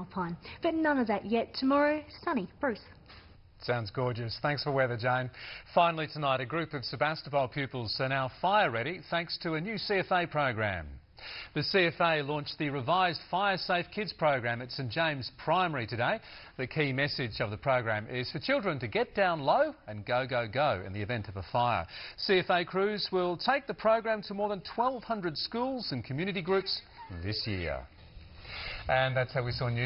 Alpine. But none of that yet. Tomorrow, sunny. Bruce. Sounds gorgeous. Thanks for weather, Jane. Finally tonight, a group of Sebastopol pupils are now fire ready thanks to a new CFA program. The CFA launched the revised Fire Safe Kids program at St James Primary today. The key message of the program is for children to get down low and go, go, go in the event of a fire. CFA crews will take the program to more than 1,200 schools and community groups this year. And that's how we saw news.